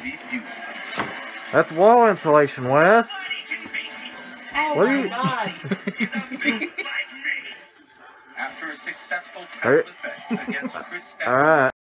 That's wall insulation, Wes. Oh What are my you? God. After a successful tackle defense against Chris All right.